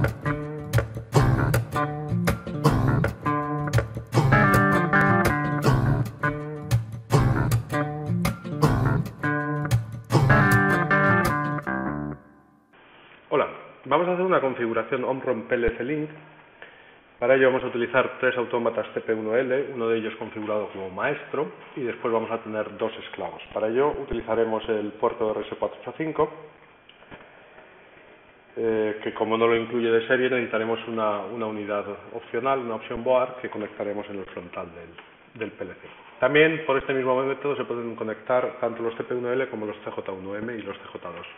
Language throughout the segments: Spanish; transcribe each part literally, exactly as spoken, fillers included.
Hola, vamos a hacer una configuración Omron P L C Link. Para ello vamos a utilizar tres autómatas C P uno L, uno de ellos configurado como maestro, y después vamos a tener dos esclavos. Para ello utilizaremos el puerto R S cuatrocientos ochenta y cinco, eh, que como no lo incluye de serie necesitaremos una, una unidad opcional, una opción board, que conectaremos en el frontal del, del P L C. También por este mismo método se pueden conectar tanto los C P uno L como los C J uno M y los C J dos.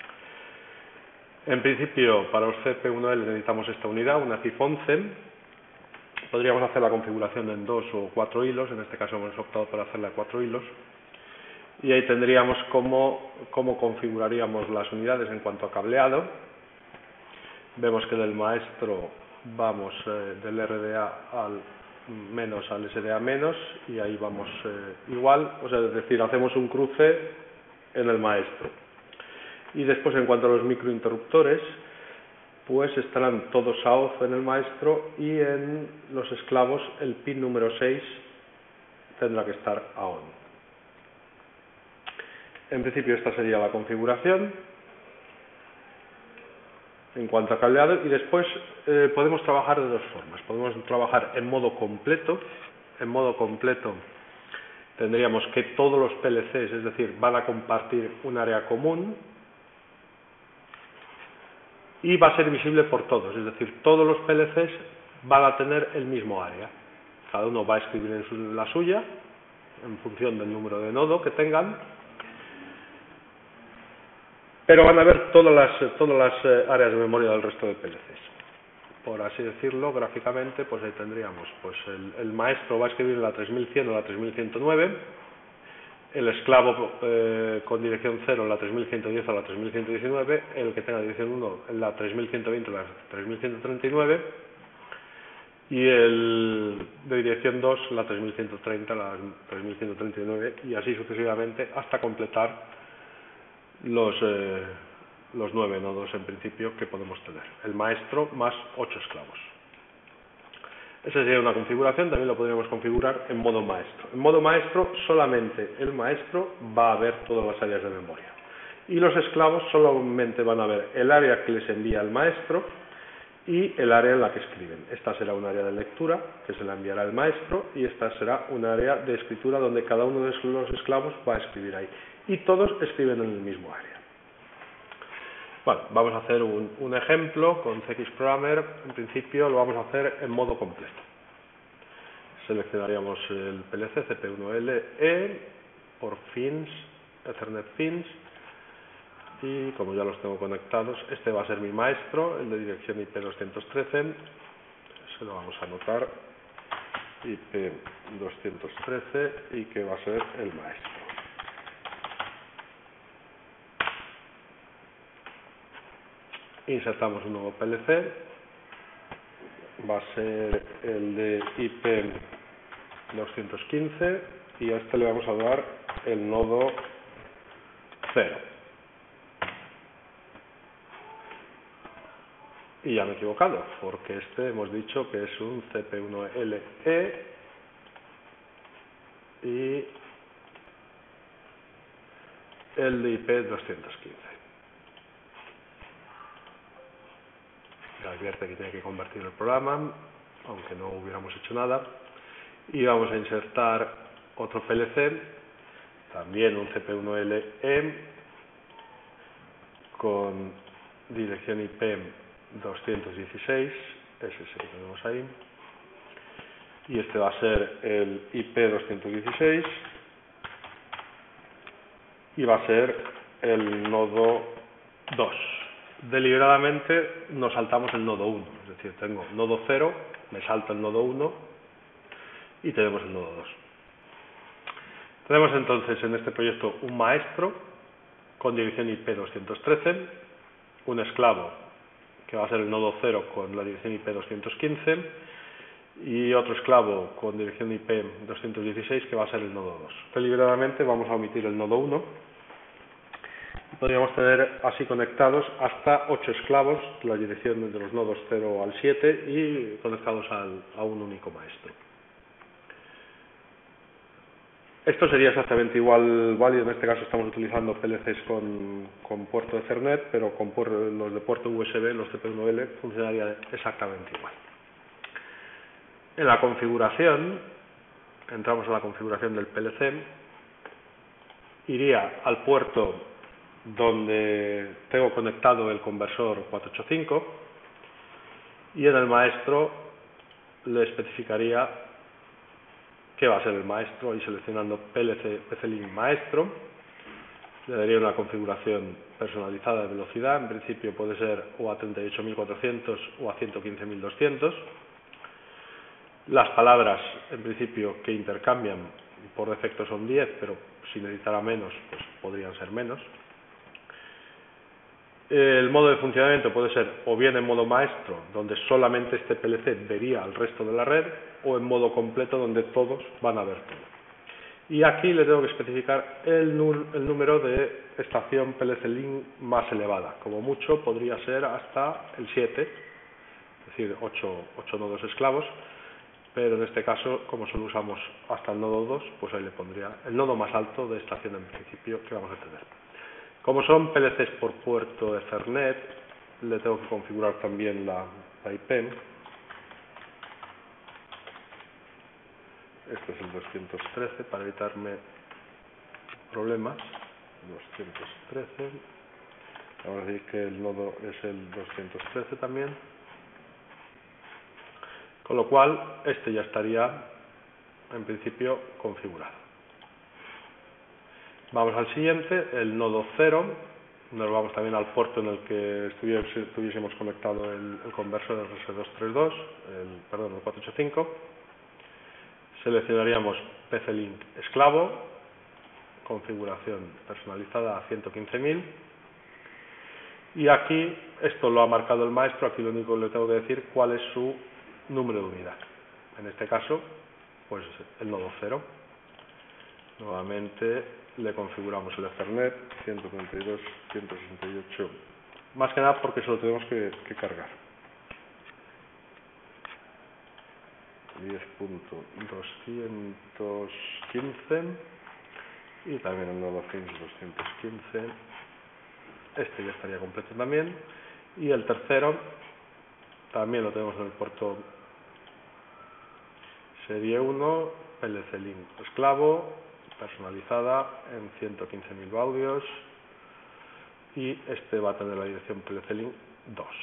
En principio, para los C P uno L necesitamos esta unidad, una C I F once. Podríamos hacer la configuración en dos o cuatro hilos, en este caso hemos optado por hacerla a cuatro hilos. Y ahí tendríamos cómo, cómo configuraríamos las unidades en cuanto a cableado. Vemos que del maestro vamos eh, del R D A al menos al S D A menos, y ahí vamos eh, igual, o sea, es decir, hacemos un cruce en el maestro. Y después, en cuanto a los microinterruptores, pues estarán todos a off en el maestro, y en los esclavos el pin número seis tendrá que estar a on. En principio esta sería la configuración en cuanto a cableado, y después eh, podemos trabajar de dos formas. Podemos trabajar en modo completo. En modo completo tendríamos que todos los P L Cs, es decir, van a compartir un área común, y va a ser visible por todos, es decir, todos los P L Cs van a tener el mismo área. Cada uno va a escribir en su, la suya, en función del número de nodo que tengan, pero van a ver todas las, todas las eh, áreas de memoria del resto de P L Cs. Por así decirlo, gráficamente, pues ahí tendríamos, pues el, el maestro va a escribir en la tres mil cien o la tres mil ciento nueve, el esclavo eh, con dirección cero en la tres mil ciento diez o la tres mil ciento diecinueve, el que tenga dirección uno en la tres mil ciento veinte o la tres mil ciento treinta y nueve, y el de dirección dos la tres mil ciento treinta, la tres mil ciento treinta y nueve, y así sucesivamente hasta completar los, eh, los nueve nodos en principio que podemos tener. El maestro más ocho esclavos. Esa sería una configuración. También lo podríamos configurar en modo maestro. En modo maestro solamente el maestro va a ver todas las áreas de memoria, y los esclavos solamente van a ver el área que les envía el maestro y el área en la que escriben. Esta será un área de lectura que se la enviará el maestro, y esta será un área de escritura donde cada uno de los esclavos va a escribir ahí, y todos escriben en el mismo área. Bueno, vamos a hacer un, un ejemplo con C X Programmer. En principio lo vamos a hacer en modo completo. Seleccionaríamos el P L C C P uno L E por fins, Ethernet fins, y como ya los tengo conectados, este va a ser mi maestro, el de dirección I P doscientos trece, se lo vamos a anotar, I P doscientos trece, y que va a ser el maestro. Insertamos un nuevo P L C, va a ser el de I P doscientos quince, y a este le vamos a dar el nodo cero. Y ya me he equivocado, porque este hemos dicho que es un C P uno L E, y el de I P doscientos quince. Ya advierte que tiene que convertir el programa, aunque no hubiéramos hecho nada. Y vamos a insertar otro P L C, también un C P uno L E, con dirección I P doscientos dieciséis, ese es el que tenemos ahí, y este va a ser el I P doscientos dieciséis, y va a ser el nodo dos. Deliberadamente nos saltamos el nodo uno, es decir, tengo nodo cero, me salto el nodo uno, y tenemos el nodo dos. Tenemos entonces en este proyecto un maestro con dirección I P doscientos trece, un esclavo que va a ser el nodo cero con la dirección I P doscientos quince, y otro esclavo con dirección I P doscientos dieciséis que va a ser el nodo dos. Deliberadamente vamos a omitir el nodo uno. podríamos tener así conectados hasta ocho esclavos, la dirección de los nodos cero al siete y conectados al, a un único maestro. Esto sería exactamente igual válido, en este caso estamos utilizando P L Cs con, con puerto Ethernet, pero con los de puerto U S B, los T P uno L, funcionaría exactamente igual. En la configuración, entramos a la configuración del P L C, iría al puerto donde tengo conectado el conversor cuatrocientos ochenta y cinco y en el maestro le especificaría que va a ser el maestro, y seleccionando P L C P C Link maestro le daría una configuración personalizada de velocidad. En principio puede ser o a treinta y ocho mil cuatrocientos o a ciento quince mil doscientos. Las palabras en principio que intercambian por defecto son diez, pero si necesitara menos pues podrían ser menos. El modo de funcionamiento puede ser o bien en modo maestro, donde solamente este P L C vería al resto de la red, o en modo completo, donde todos van a ver todo. Y aquí le tengo que especificar el, el número de estación P L C Link más elevada. Como mucho podría ser hasta el siete, es decir, ocho, ocho nodos esclavos, pero en este caso, como solo usamos hasta el nodo dos, pues ahí le pondría el nodo más alto de estación en principio que vamos a tener. Como son P L Cs por puerto Ethernet, le tengo que configurar también la, la I P. Este es el doscientos trece para evitarme problemas. doscientos trece. Vamos a decir que el nodo es el doscientos trece también. Con lo cual, este ya estaría en principio configurado. Vamos al siguiente, el nodo cero. Nos vamos también al puerto en el que estuviésemos conectado el, el conversor R S doscientos treinta y dos, el, perdón, el cuatrocientos ochenta y cinco. Seleccionaríamos P C Link esclavo, configuración personalizada a ciento quince mil. Y aquí, esto lo ha marcado el maestro, aquí lo único que le tengo que decir cuál es su número de unidad. En este caso, pues el nodo cero. Nuevamente le configuramos el Ethernet ciento treinta y dos punto ciento sesenta y ocho, más que nada porque se lo tenemos que, que cargar. diez punto doscientos quince y también el nodo Fins doscientos quince. Este ya estaría completo también. Y el tercero también lo tenemos en el puerto serie uno, P L C Link esclavo, personalizada en ciento quince mil baudios, y este va a tener la dirección P L C Link dos.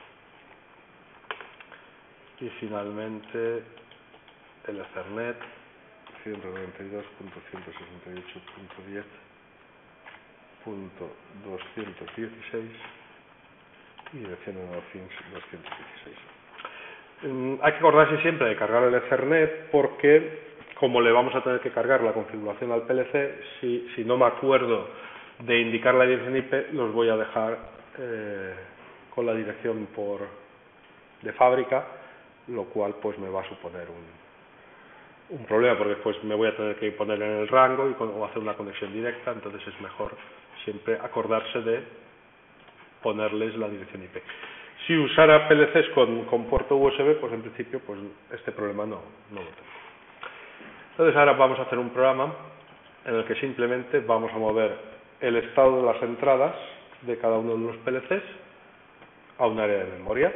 Y finalmente el Ethernet ciento noventa y dos punto ciento sesenta y ocho punto diez punto doscientos dieciséis y dirección de Fins doscientos dieciséis. Mm, hay que acordarse siempre de cargar el Ethernet porque, como le vamos a tener que cargar la configuración al P L C, si, si no me acuerdo de indicar la dirección I P, los voy a dejar eh, con la dirección por de fábrica, lo cual pues me va a suponer un, un problema, porque después me voy a tener que poner en el rango y con, o hacer una conexión directa. Entonces es mejor siempre acordarse de ponerles la dirección I P. Si usara P L Cs con, con puerto U S B, pues en principio pues este problema no, no lo tengo. Entonces ahora vamos a hacer un programa en el que simplemente vamos a mover el estado de las entradas de cada uno de los P L Cs a un área de memoria.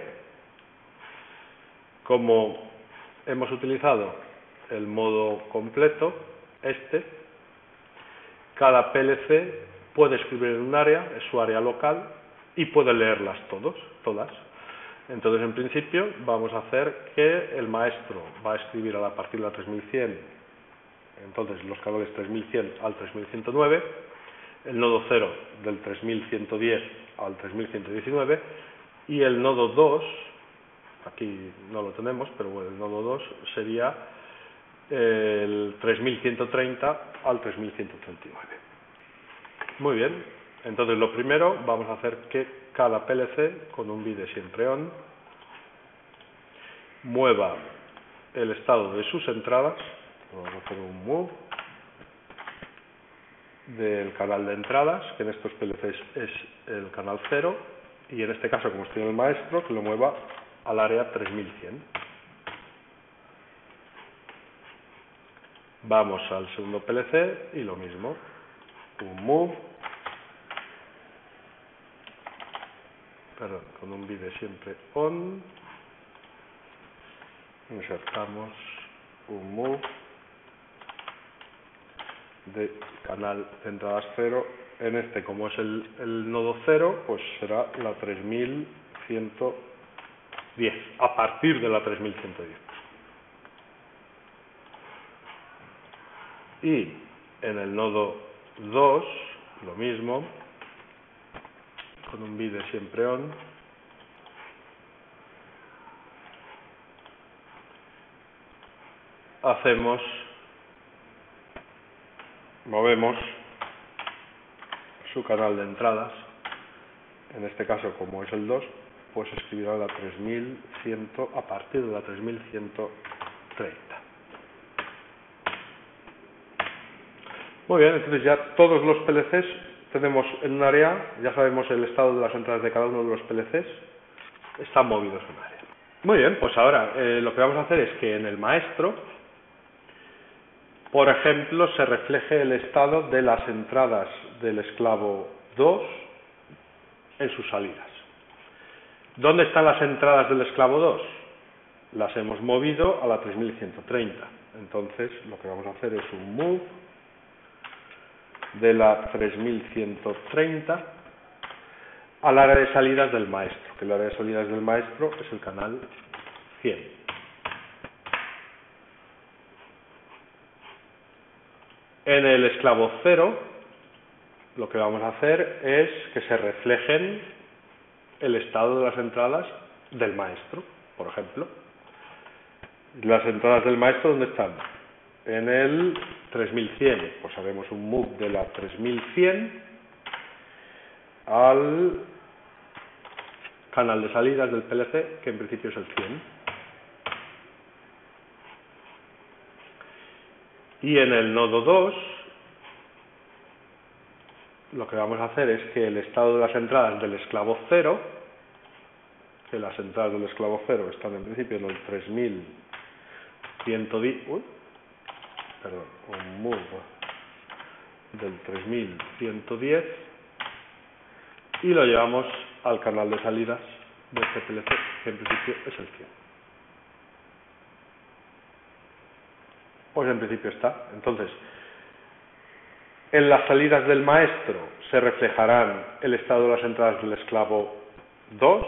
Como hemos utilizado el modo completo, este, cada P L C puede escribir en un área, es su área local, y puede leerlas todos, todas. Entonces, en principio, vamos a hacer que el maestro va a escribir a partir de la tres mil cien, entonces los canales tres mil cien al tres mil ciento nueve, el nodo cero del tres mil ciento diez al tres mil ciento diecinueve, y el nodo dos, aquí no lo tenemos, pero bueno, el nodo dos sería el tres mil ciento treinta al tres mil ciento treinta y nueve. Muy bien, entonces lo primero vamos a hacer que cada P L C con un bit siempre on mueva el estado de sus entradas. Vamos a hacer un move del canal de entradas, que en estos P L Cs es el canal cero, y en este caso, como estoy en el maestro, que lo mueva al área tres mil cien. Vamos al segundo P L C y lo mismo, un move, perdón, con un bide siempre on, insertamos un move de canal de entradas cero. En este, como es el, el nodo cero, pues será la tres mil ciento diez, a partir de la tres mil ciento diez. Y en el nodo dos, lo mismo, con un bide siempre on, hacemos, movemos su canal de entradas, en este caso como es el dos, pues escribirá la tres mil cien a partir de la tres mil ciento treinta. Muy bien, entonces ya todos los P L Cs tenemos en un área, ya sabemos el estado de las entradas de cada uno de los P L Cs, están movidos en un área. Muy bien, pues ahora eh, lo que vamos a hacer es que en el maestro, por ejemplo, se refleje el estado de las entradas del esclavo dos en sus salidas. ¿Dónde están las entradas del esclavo dos? Las hemos movido a la tres mil ciento treinta. Entonces, lo que vamos a hacer es un move de la tres mil ciento treinta al área de salidas del maestro, que el área de salidas del maestro es el canal cien. En el esclavo cero, lo que vamos a hacer es que se reflejen el estado de las entradas del maestro, por ejemplo. Las entradas del maestro, ¿dónde están? En el tres mil cien, pues haremos un move de la tres mil cien al canal de salidas del P L C, que en principio es el cien. Y en el nodo dos, lo que vamos a hacer es que el estado de las entradas del esclavo cero, que las entradas del esclavo cero están en principio en el tres mil ciento diez, uy, perdón, un move del tres mil ciento diez, y lo llevamos al canal de salidas de este P L C, que en principio es el cien. Pues en principio está. Entonces, en las salidas del maestro se reflejarán el estado de las entradas del esclavo dos.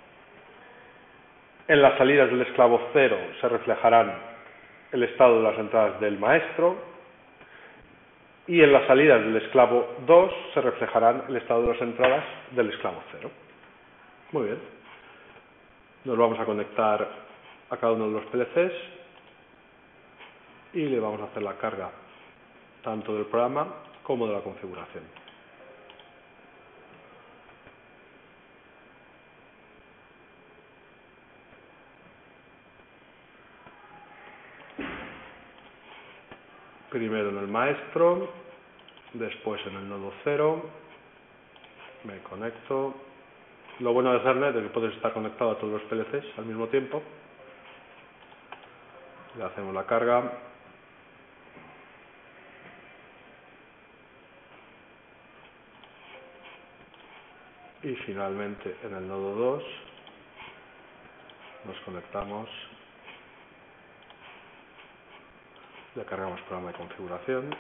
En las salidas del esclavo cero se reflejarán el estado de las entradas del maestro. Y en las salidas del esclavo dos se reflejarán el estado de las entradas del esclavo cero. Muy bien. Nos vamos a conectar a cada uno de los P L Cs y le vamos a hacer la carga tanto del programa como de la configuración. Primero en el maestro, después en el nodo cero, me conecto. Lo bueno de Ethernet es que puedes estar conectado a todos los P L Cs al mismo tiempo. Le hacemos la carga. Y finalmente en el nodo dos nos conectamos, le cargamos programa de configuración.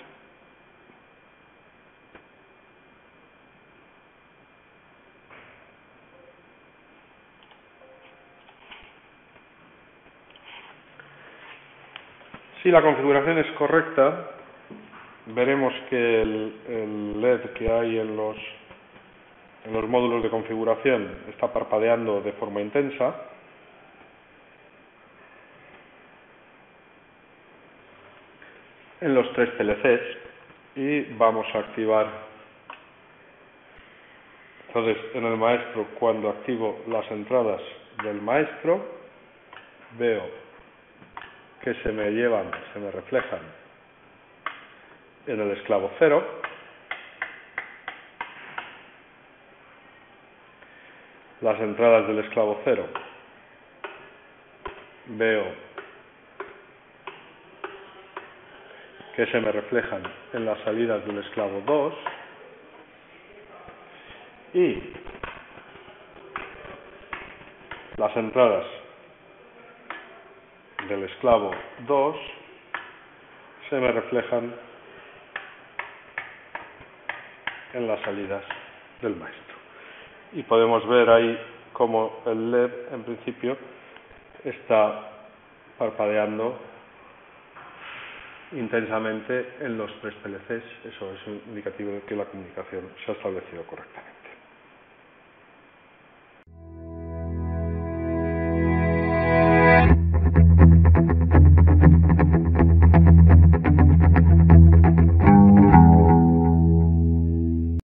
Si la configuración es correcta, veremos que el, el L E D que hay en los, en los módulos de configuración está parpadeando de forma intensa. En los tres P L Cs y vamos a activar. Entonces, en el maestro, cuando activo las entradas del maestro, veo que se me llevan, se me reflejan en el esclavo cero, las entradas del esclavo cero, veo que se me reflejan en las salidas del esclavo dos y las entradas del esclavo dos se me reflejan en las salidas del maestro. Y podemos ver ahí cómo el L E D en principio está parpadeando intensamente en los tres P L Cs. Eso es un indicativo de que la comunicación se ha establecido correctamente.